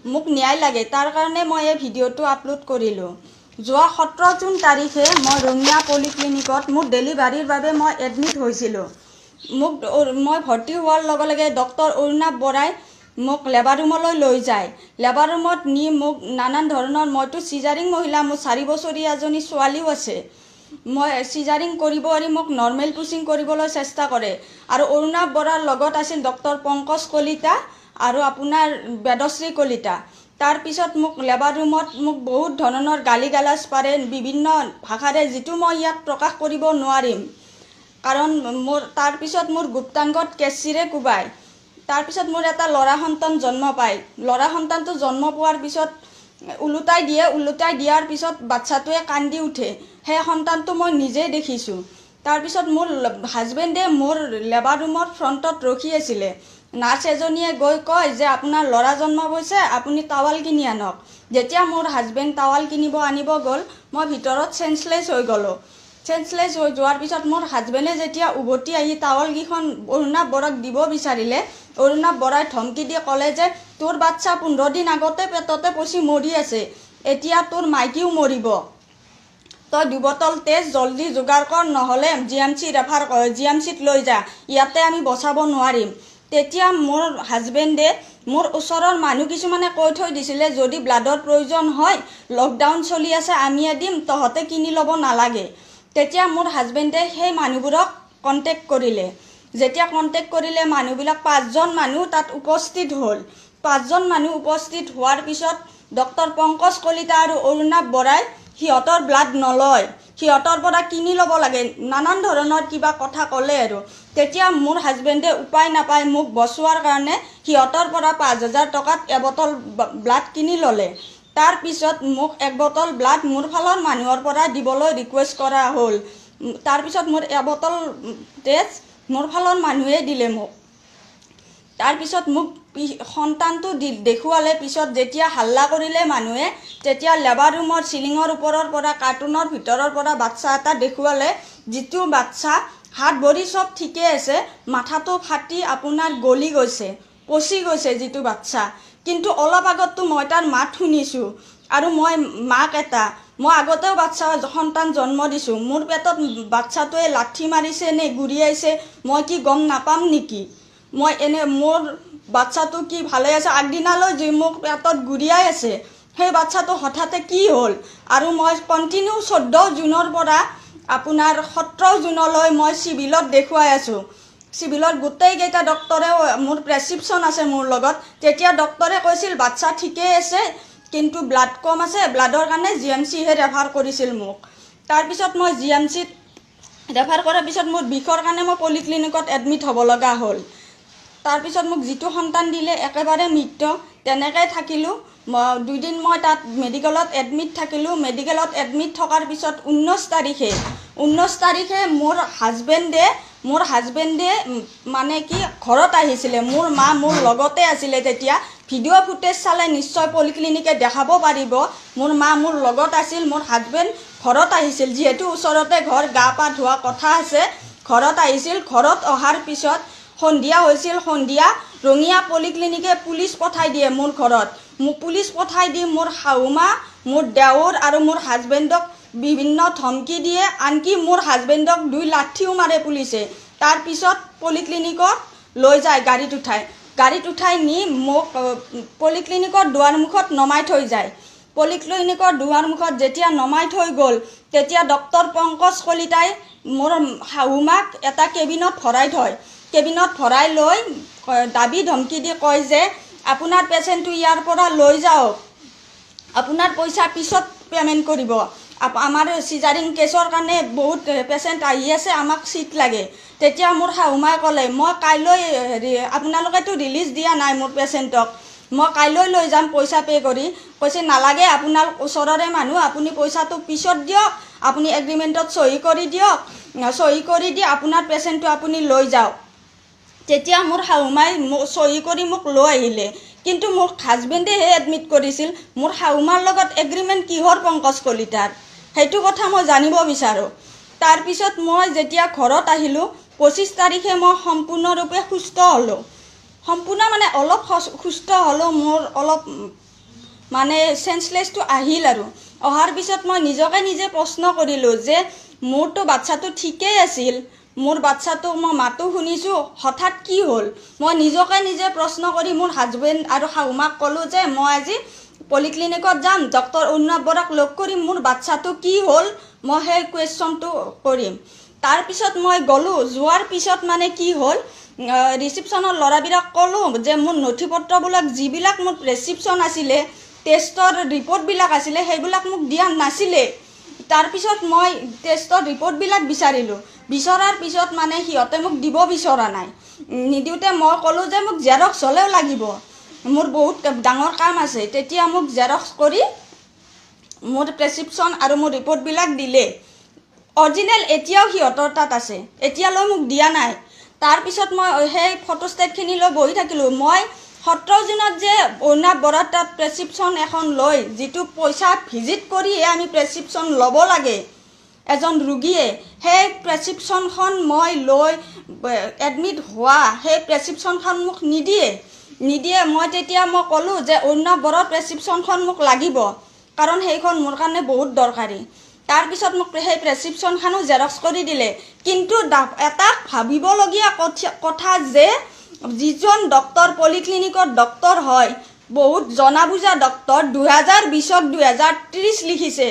মোক ন্যায় লাগে তাৰ কাৰণে মই এই ভিডিঅ'টো আপলোড কৰিলোঁ। যোৱা 17 জুন তাৰিখে মই ৰঙিয়া পলিক্লিনিকত মোৰ ডেলিভাৰীৰ বাবে মই এডমিট হৈছিলোঁ। মই ভৰ্তি হোৱাৰ লগে লগে ডক্টৰ অৰুণাভ বৰাই মোক লেবাৰ ৰুমলৈ লৈ যায়। লেবাৰ ৰুমত নি মোক নানান ধৰণৰ, মইতো চিজাৰিং মহিলা, মোৰ 4 বছৰীয়া এজনী ছোৱালীও আছে। মই চিজাৰিং কৰিব এৰি মোক নৰ্মেল পুচিং কৰিবলৈ চেষ্টা কৰে। আৰু অৰুণাভ বৰাৰ লগত আছিল ডক্টৰ পংকজ কলিতা আৰু আপোনাৰ বেদশ্ৰী কলিতা। তাৰপিছত মোক লেবাৰ ৰুমত মোক বহুত ধৰণৰ গালি গালাজ পাৰে বিভিন্ন ভাষাৰে, যিটো মই ইয়াত প্ৰকাশ কৰিব নোৱাৰিম কাৰণ তাৰপিছত মোৰ গুপ্তাংগত কেঁচিৰে কোবায়। তাৰপিছত মোৰ এটা ল'ৰা সন্তান জন্ম পায়। ল'ৰা সন্তানটো জন্ম পোৱাৰ পিছত ওলোটাই দিয়াৰ পিছত বাচ্চাটোৱে কান্দি উঠে। সেই সন্তানটো মই নিজেই দেখিছোঁ। তাৰপিছত মোৰ হাজবেণ্ডে মোৰ লেবাৰ ৰুমৰ ফ্ৰণ্টত ৰখি আছিলে। নাৰ্ছ এজনীয়ে গৈ কয় যে আপোনাৰ ল'ৰা জন্ম হৈছে, আপুনি টাৱাল কিনি আনক। যেতিয়া মোৰ হাজবেণ্ড টাৱাল আনিব গ'ল, মই ভিতৰত চেঞ্চলেছ হৈ গ'লোঁ। চেঞ্চলেছ হৈ যোৱাৰ পিছত মোৰ হাজবেণ্ডে যেতিয়া উভতি আহি টাৱালকেইখন অৰুণাভ বৰাক দিব বিচাৰিলে, অৰুণাভ বৰাই ধমকি দি ক'লে যে তোৰ বাচ্চা 15 দিন আগতে পেটতে পচি মৰি আছে, এতিয়া তোৰ মাইকীও মৰিব, তই 2 বটল তেজ জলদি যোগাৰ কৰ, নহ'লে GMCত লৈ যা, ইয়াতে আমি বচাব নোৱাৰিম। তেতিয়া মোৰ হাজবেণ্ডে মোৰ ওচৰৰ মানুহ কিছুমানে কৈ থৈ দিছিলে যদি ব্লাডৰ প্ৰয়োজন হয়, লকডাউন চলি আছে, আমিয়ে দিম, তহঁতে কিনি ল'ব নালাগে। তেতিয়া মোৰ হাজবেণ্ডে সেই মানুহবোৰক কণ্টেক্ট কৰিলে। যেতিয়া কণ্টেক্ট কৰিলে, মানুহবিলাক 5জন মানুহ তাত উপস্থিত হ'ল। 5জন মানুহ উপস্থিত হোৱাৰ পিছত ডক্টৰ পংকজ কলিতা আৰু অৰুণাভ বৰাই সিহঁতৰ ব্লাড নলয়, সিহঁতৰ পৰা কিনি ল'ব লাগে, নানান ধৰণৰ কিবা কথা ক'লে আৰু। তেতিয়া মোৰ হাজবেণ্ডে উপায় নাপায় মোক বচোৱাৰ কাৰণে সিহঁতৰ পৰা 5000 টকাত এবটল ব্লাড কিনি ল'লে। তাৰপিছত মোক 1 বটল ব্লাড মোৰ ফালৰ মানুহৰ পৰা দিবলৈ ৰিকুৱেষ্ট কৰা হ'ল। তাৰপিছত মোৰ 1 বটল তেজ মোৰ ফালৰ মানুহে দিলে মোক। তাৰপিছত মোক সন্তানটো দেখুৱালে। পিছত যেতিয়া হাল্লা কৰিলে মানুহে, তেতিয়া লেবাৰ ৰুমৰ চিলিঙৰ ওপৰৰ পৰা কাৰ্টুনৰ ভিতৰৰ পৰা বাচ্চা এটা দেখুৱালে, যিটো বাচ্চা হাত ভৰি চব ঠিকে আছে, মাথাটো ফাটি আপোনাৰ গলি গৈছে, পচি গৈছে যিটো বাচ্চা। কিন্তু অলপ আগততো মই তাৰ মাত শুনিছোঁ আৰু মই মাক এটা, মই আগতেও সন্তান জন্ম দিছোঁ, মোৰ পেটত বাচ্চাটোৱে লাঠি মাৰিছে নে গুৰিয়াইছে মই কি গম নাপাম নেকি? মই মোৰ বাচ্চাটো কি ভালে আছে, আগদিনালৈ যি মোক পেটত গুৰিয়াই আছে, সেই বাচ্চাটো হঠাতে কি হ'ল? আৰু মই কণ্টিনিউ 14 জুনৰ পৰা আপোনাৰ 17 জুনলৈ মই চিভিলত দেখুৱাই আছোঁ। চিভিলত গোটেইকেইটা ডক্টৰেও মোৰ প্ৰেছক্ৰিপশ্যন আছে মোৰ লগত। তেতিয়া ডক্টৰে কৈছিল বাচ্চা ঠিকেই আছে, কিন্তু ব্লাড কম আছে, ব্লাডৰ কাৰণে GMCহে ৰেফাৰ কৰিছিল মোক। তাৰপিছত মই GMCত ৰেফাৰ কৰাৰ পিছত মোৰ বিষৰ কাৰণে মই পলিক্লিনিকত এডমিট হ'ব লগা হ'ল। তাৰপিছত মোক যিটো সন্তান দিলে একেবাৰে মৃত, তেনেকৈ থাকিলোঁ। 2 দিন মই তাত মেডিকেলত এডমিট থাকিলোঁ। মেডিকেলত এডমিট থকাৰ পিছত 19 তাৰিখে মোৰ হাজবেণ্ডে মানে কি ঘৰত আহিছিলে। মোৰ মা মোৰ লগতে আছিলে। তেতিয়া ভিডিঅ' ফুটেজ চালে নিশ্চয় পলিক্লিনিকে দেখাব পাৰিব। মোৰ মা মোৰ লগত আছিল, মোৰ হাজবেণ্ড ঘৰত আহিছিল, যিহেতু ওচৰতে ঘৰ, গা পা ধোৱা কথা আছে, ঘৰত আহিছিল। ঘৰত অহাৰ পিছত সন্ধিয়া হৈছিল। সন্ধিয়া ৰঙিয়া পলিক্লিনিকে পুলিচ পঠাই দিয়ে মোৰ ঘৰত। পুলিচ পঠাই দি মোৰ শাহুমা, মোৰ দেউৰ আৰু মোৰ হাজবেণ্ডক বিভিন্ন ধমকি দিয়ে, আনকি মোৰ হাজবেণ্ডক 2 লাঠিও মাৰে পুলিচে। তাৰপিছত পলিক্লিনিকত লৈ যায় গাড়ীত উঠাই নি মোক পলিক্লিনিকৰ দুৱাৰমুখত নমাই থৈ যায়। পলিক্লিনিকৰ দুৱাৰমুখত যেতিয়া নমাই থৈ গ'ল, তেতিয়া ডক্টৰ পংকজ কলিতাই মোৰ শাহুমাক এটা কেবিনত ভৰাই থয়। কেবিনত ভৰাই লৈ দাবী ধমকি দি কয় যে আপোনাৰ পেচেণ্টটো ইয়াৰ পৰা লৈ যাওক, আপোনাৰ পইচা পিছত পে'মেণ্ট কৰিব, আমাৰ চিজাৰিং কেছৰ কাৰণে বহুত পেচেণ্ট আহি আছে, আমাক চিট লাগে। তেতিয়া মোৰ শাহুমাই ক'লে মই কাইলৈ আপোনালোকেতো ৰিলিজ দিয়া নাই মোৰ পেচেণ্টক, মই কাইলৈ লৈ যাম পইচা পে' কৰি। কৈছে নালাগে, আপোনাৰ ওচৰৰে মানুহ, আপুনি পইচাটো পিছত দিয়ক, আপুনি এগ্ৰিমেণ্টত চহী কৰি দিয়ক, চহী কৰি দি আপোনাৰ পেচেণ্টটো আপুনি লৈ যাওক। তেতিয়া মোৰ শাহুমাই চহী কৰি মোক লৈ আহিলে, কিন্তু মোক হাজবেণ্ডেহে এডমিট কৰিছিল। মোৰ শাহুমাৰ লগত এগ্ৰিমেণ্ট কিহৰ পংকজ কলিতাৰ, সেইটো কথা মই জানিব বিচাৰোঁ। তাৰপিছত মই যেতিয়া ঘৰত আহিলোঁ, 25 তাৰিখে মই সম্পূৰ্ণৰূপে সুস্থ হ'লোঁ। সম্পূৰ্ণ মানে অলপ সুস্থ হ'লেও মোৰ অলপ মানে সেন্সলেছটো আহিল আৰু অহাৰ পিছত মই নিজকে নিজে প্ৰশ্ন কৰিলোঁ যে মোৰতো বাচ্চাটো ঠিকেই আছিল, মোৰ বাচ্চাটো মই মাতো শুনিছোঁ, হঠাৎ কি হ'ল? মই নিজকে নিজে প্ৰশ্ন কৰি মোৰ হাজবেণ্ড আৰু শাহুমাক ক'লোঁ যে মই আজি পলিক্লিনিকত যাম, ডক্টৰ অৰ্ণৱ বৰাক লগ কৰিম, মোৰ বাচ্চাটো কি হ'ল মই সেই কুৱেশ্যনটো কৰিম। তাৰপিছত মই গ'লোঁ, যোৱাৰ পিছত মানে কি হ'ল, ৰিচিপশ্যনৰ ল'ৰাবিলাক ক'লোঁ যে মোৰ নথি পত্ৰবিলাক যিবিলাক মোৰ প্ৰেছক্ৰিপশ্যন আছিলে, টেষ্টৰ ৰিপৰ্টবিলাক আছিলে, সেইবিলাক মোক দিয়া নাছিলে। তাৰপিছত মই টেষ্টৰ ৰিপৰ্টবিলাক বিচাৰিলোঁ, বিচৰাৰ পিছত মানে সিহঁতে মোক দিব বিচৰা নাই। নিদিওঁতে মই ক'লোঁ যে মোক জেৰক্স হ'লেও লাগিব, মোৰ বহুত ডাঙৰ কাম আছে। তেতিয়া মোক জেৰক্স কৰি মোৰ প্ৰেছক্ৰিপশ্যন আৰু মোৰ ৰিপৰ্টবিলাক দিলে। অৰিজিনেল এতিয়াও সিহঁতৰ তাত আছে, এতিয়ালৈ মোক দিয়া নাই। তাৰপিছত মই সেই ফটোষ্টেটখিনি লৈ বহি থাকিলোঁ। মই 17 জুনত যে অৰ্ণৱ বৰাৰ তাত প্ৰেছক্ৰিপশ্যন এখন লৈ, যিটো পইচা ভিজিট কৰিহে আমি প্ৰেছক্ৰিপশ্যন ল'ব লাগে এজন ৰোগীয়ে, সেই প্ৰেছক্ৰিপশ্যনখন মই লৈ এডমিট হোৱা সেই প্ৰেছক্ৰিপশ্যনখন মোক নিদিয়ে। মই তেতিয়া মই ক'লোঁ যে অৰ্ণৱ বৰাৰ প্ৰেছক্ৰিপশ্যনখন মোক লাগিব, কাৰণ সেইখন মোৰ কাৰণে বহুত দৰকাৰী। তাৰপিছত মোক সেই প্ৰেছক্ৰিপশ্যনখনো জেৰক্স কৰি দিলে। কিন্তু এটা ভাবিবলগীয়া কথা যে যিজন ডক্টৰ পলিক্লিনিকৰ ডক্টৰ হয়, বহুত জনা বুজা ডক্টৰ, 2020ত 2030 লিখিছে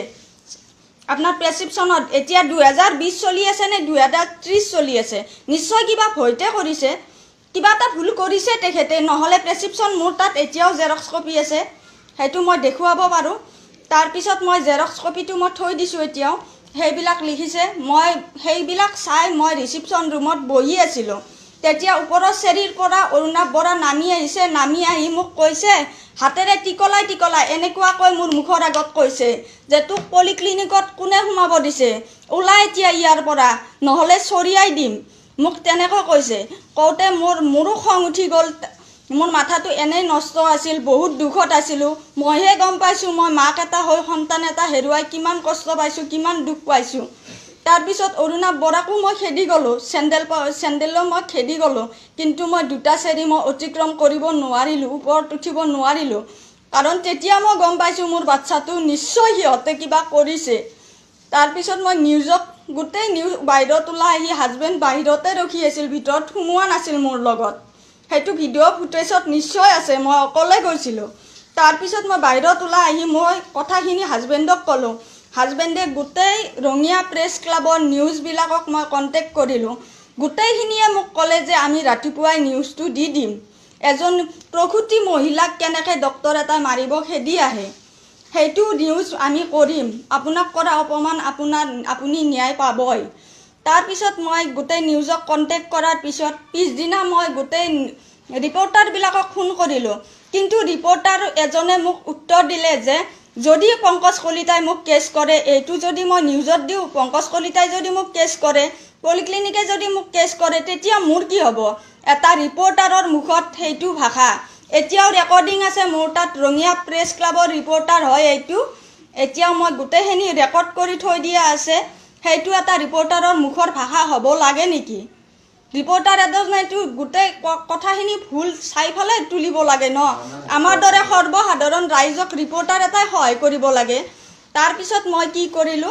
আপোনাৰ প্ৰেছক্ৰিপশ্যনত। এতিয়া 2020 চলি আছে নে 2030 চলি আছে? নিশ্চয় কিবা ভয়তে কৰিছে, কিবা এটা ভুল কৰিছে তেখেতে, নহ'লে প্ৰেছক্ৰিপশ্যন মোৰ তাত এতিয়াও জেৰক্স কপি আছে, সেইটো মই দেখুৱাব পাৰোঁ। তাৰপিছত মই জেৰক্স কপিটো মই থৈ দিছোঁ এতিয়াও, সেইবিলাক লিখিছে। মই সেইবিলাক চাই মই ৰিচিপশ্যন ৰুমত বহি আছিলোঁ। তেতিয়া ওপৰৰ চেৰীৰ পৰা অৰ্ণৱ বৰা নামি আহিছে, নামি আহি মোক কৈছে, হাতেৰে টিকলাই এনেকুৱাকৈ মোৰ মুখৰ আগত কৈছে যে তোক পলিক্লিনিকত কোনে সোমাব দিছে, ওলাই এতিয়া ইয়াৰ পৰা, নহ'লে চৰিয়াই দিম, মোক তেনেকৈ কৈছে। কওঁতে মোৰো খং উঠি গ'ল, মোৰ মাথাটো এনেই নষ্ট আছিল, বহুত দুখত আছিলোঁ। মইহে গম পাইছোঁ মই মাক এটা হৈ সন্তান এটা হেৰুৱাই কিমান কষ্ট পাইছোঁ, কিমান দুখ পাইছোঁ। তাৰপিছত অৰ্ণৱ বৰাকো মই খেদি গ'লোঁ, চেণ্ডেলো মই খেদি গ'লোঁ, কিন্তু মই 2টা চেৰী মই অতিক্ৰম কৰিব নোৱাৰিলোঁ, ওপৰত উঠিব নোৱাৰিলোঁ, কাৰণ তেতিয়া মই গম পাইছোঁ মোৰ বাচ্চাটো নিশ্চয় সিহঁতে কিবা কৰিছে। তাৰপিছত মই গোটেই নিউজ বাহিৰত ওলাই আহি হাজবেণ্ড বাহিৰতে ৰখি আছিল, ভিতৰত সোমোৱা নাছিল মোৰ লগত। সেইটো ভিডিঅ' ফুটেজত নিশ্চয় আছে, মই অকলে গৈছিলোঁ। তাৰপিছত মই বাহিৰত ওলাই আহি মই কথাখিনি হাজবেণ্ডক ক'লোঁ। হাজবেণ্ডে গোটেই ৰঙিয়া প্ৰেছ ক্লাবৰ নিউজবিলাকক মই কণ্টেক্ট কৰিলোঁ। গোটেইখিনিয়ে মোক ক'লে যে আমি ৰাতিপুৱাই নিউজটো দি দিম, এজন প্ৰসূতি মহিলাক কেনেকৈ ডক্টৰ এটাই মাৰিব খেদি আহে, সেইটো নিউজ আমি কৰিম, আপোনাক কৰা অপমান আপুনি ন্যায় পাবই। তাৰপিছত মই গোটেই নিউজক কণ্টেক্ট কৰাৰ পিছত পিছদিনা মই গোটেই ৰিপৰ্টাৰবিলাকক ফোন কৰিলোঁ, কিন্তু ৰিপৰ্টাৰ এজনে মোক উত্তৰ দিলে যে যদি পংকজ কলিতাই মোক কেছ কৰে, এইটো যদি মই নিউজত দিওঁ, পংকজ কলিতাই যদি মোক কেছ কৰে, পলিক্লিনিকে যদি মোক কেছ কৰে, তেতিয়া মোৰ কি হ'ব? এটা ৰিপৰ্টাৰৰ মুখত সেইটো ভাষা এতিয়াও ৰেকৰ্ডিং আছে মোৰ তাত, ৰঙিয়া প্ৰেছ ক্লাবৰ ৰিপৰ্টাৰ হয় এইটো, এতিয়াও মই গোটেইখিনি ৰেকৰ্ড কৰি থৈ দিয়া আছে। সেইটো এটা ৰিপৰ্টাৰৰ মুখৰ ভাষা হ'ব লাগে নেকি? ৰিপৰ্টাৰ এজনেতো গোটেই কথাখিনি ভুল চাইফালে তুলিব লাগে ন, আমাৰ দৰে সৰ্বসাধাৰণ ৰাইজক ৰিপৰ্টাৰ এটাই সহায় কৰিব লাগে। তাৰপিছত মই কি কৰিলোঁ,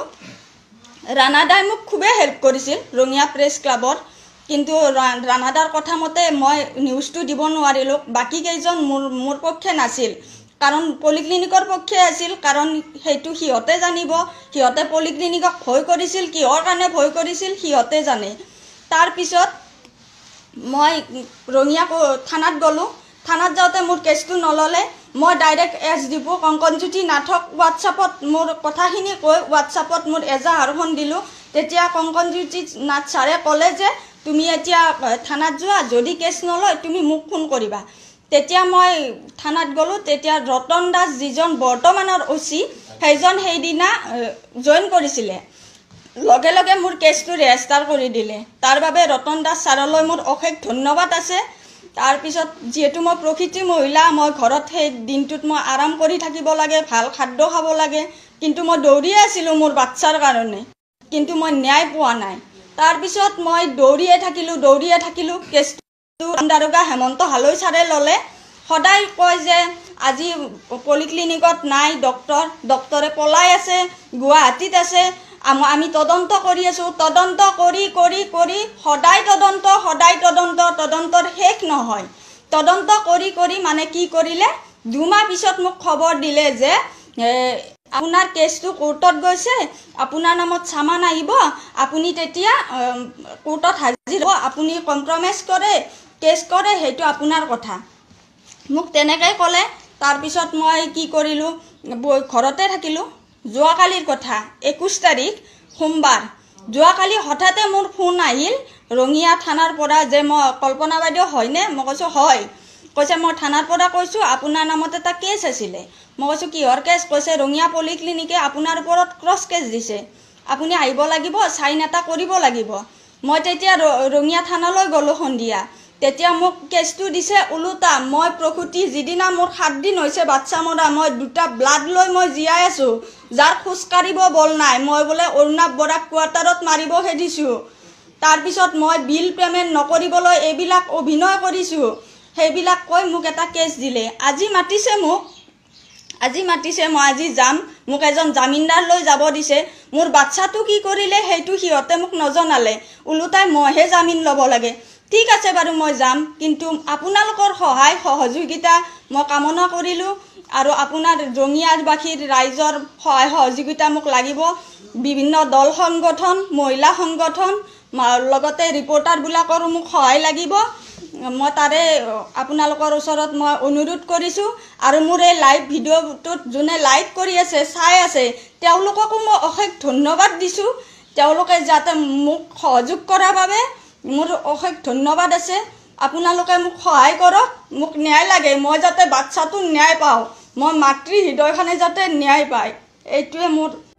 ৰাণাদাই মোক খুবেই হেল্প কৰিছিল ৰঙিয়া প্ৰেছ ক্লাবৰ, কিন্তু ৰাণাদাৰ কথা মতে মই নিউজটো দিব নোৱাৰিলোঁ। বাকী কেইজন মোৰ পক্ষে নাছিল, কাৰণ পলিক্লিনিকৰ পক্ষে আছিল, কাৰণ সেইটো সিহঁতে জানিব, সিহঁতে পলিক্লিনিকক ভয় কৰিছিল, কিহৰ কাৰণে ভয় কৰিছিল সিহঁতে জানে। তাৰপিছত মই ৰঙিয়া থানাত গ'লোঁ, থানাত যাওঁতে মোৰ কেছটো নল'লে, মই ডাইৰেক্ট SDO কংকনজ্যোতি নাথক হোৱাটছআপত মোৰ কথাখিনি কৈ হোৱাটছআপত মোৰ এজাহাৰখন দিলোঁ। তেতিয়া কংকনজ্যোতি নাথ ছাৰে ক'লে যে তুমি এতিয়া থানাত যোৱা, যদি কেছ নলয় তুমি মোক ফোন কৰিবা। তেতিয়া মই থানাত গ'লোঁ, তেতিয়া ৰতন দাস যিজন বৰ্তমানৰ OC, সেইজন সেইদিনা জইন কৰিছিলে, লগে লগে মোৰ কেছটো ৰেজিষ্টাৰ কৰি দিলে। তাৰ বাবে ৰতন দাস ছাৰলৈ মোৰ অশেষ ধন্যবাদ আছে। তাৰপিছত যিহেতু মই প্ৰকৃতি মহিলা, মই ঘৰত সেই দিনটোত মই আৰাম কৰি থাকিব লাগে, ভাল খাদ্য খাব লাগে, কিন্তু মই দৌৰিয়ে আছিলোঁ মোৰ বাচ্চাৰ কাৰণে, কিন্তু মই ন্যায় পোৱা নাই। তাৰপিছত মই দৌৰিয়ে থাকিলোঁ, কেছটো দাৰোগা হেমন্ত হালৈ ছাৰে ল'লে। সদায় কয় যে আজি পলিক্লিনিকত নাই ডক্টৰে পলাই আছে, গুৱাহাটীত আছে, আমি তদন্ত কৰি আছোঁ। তদন্ত কৰি সদায় তদন্তৰ শেষ নহয়। তদন্ত কৰি মানে কি কৰিলে, 2 মাহ পিছত মোক খবৰ দিলে যে আপোনাৰ কেছটো কোৰ্টত গৈছে, আপোনাৰ নামত চামান আহিব, আপুনি তেতিয়া কোৰ্টত হাজিৰ হ'ব, আপুনি কম্প্ৰমাইজ কৰে, কেছ কৰে, সেইটো আপোনাৰ কথা। মোক তেনেকৈ ক'লে। তাৰপিছত মই কি কৰিলোঁ, ঘৰতে থাকিলোঁ। যোৱাকালিৰ কথা, 21 তাৰিখ সোমবাৰ, যোৱাকালি হঠাতে মোৰ ফোন আহিল ৰঙিয়া থানাৰ পৰা যে মই কল্পনা বাইদেউ হয়নে? মই কৈছোঁ হয়। কৈছে মই থানাৰ পৰা কৈছোঁ আপোনাৰ নামত এটা কেছ আছিলে। মই কৈছোঁ কিহৰ কেছ? কৈছে ৰঙিয়া পলিক্লিনিকে আপোনাৰ ওপৰত ক্ৰছ কেছ দিছে, আপুনি আহিব লাগিব, চাইন এটা কৰিব লাগিব। মই তেতিয়া ৰঙিয়া থানালৈ গ'লোঁ সন্ধিয়া। তেতিয়া মোক কেছটো দিছে ওলোটা। মই প্ৰসূতি যিদিনা মোৰ 7 দিন হৈছে বাচ্চা মৰা, মই 2টা ব্লাড লৈ মই জীয়াই আছোঁ, যাৰ খোজ কাঢ়িব বল নাই, মই বোলে অৰুণাভ বৰাক কোৱাৰ্টাৰত মাৰিবহে দিছোঁ। তাৰপিছত মই বিল পে'মেণ্ট নকৰিবলৈ এইবিলাক অভিনয় কৰিছোঁ, সেইবিলাক কৈ মোক এটা কেছ দিলে। আজি মাতিছে, মই আজি যাম। মোক এজন জামিনদাৰ লৈ যাব দিছে। মোৰ বাচ্চাটো কি কৰিলে সেইটো সিহঁতে মোক নজনালে, ওলোটাই মইহে জামিন ল'ব লাগে। ঠিক আছে বাৰু, মই যাম, কিন্তু আপোনালোকৰ সহায় সহযোগিতা মই কামনা কৰিলোঁ, আৰু আপোনাৰ ৰঙিয়াবাসীৰ ৰাইজৰ সহায় সহযোগিতা মোক লাগিব। বিভিন্ন দল সংগঠন, মহিলা সংগঠন, লগতে ৰিপৰ্টাৰবিলাকৰো মোক সহায় লাগিব। মই তাৰে আপোনালোকৰ ওচৰত মই অনুৰোধ কৰিছোঁ। আৰু মোৰ এই লাইভ ভিডিঅ'টোত যোনে লাইক কৰি আছে, চাই আছে, তেওঁলোককো মই অশেষ ধন্যবাদ দিছোঁ। তেওঁলোকে যাতে মোক সহযোগ কৰাৰ বাবে মোৰ অশেষ ধন্যবাদ আছে। আপোনালোকে মোক সহায় কৰক, মোক ন্যায় লাগে, মই যাতে বাচ্চাটো ন্যায় পাওঁ, মই মাতৃ হৃদয়খনে যাতে ন্যায় পায়, এইটোৱে মোৰ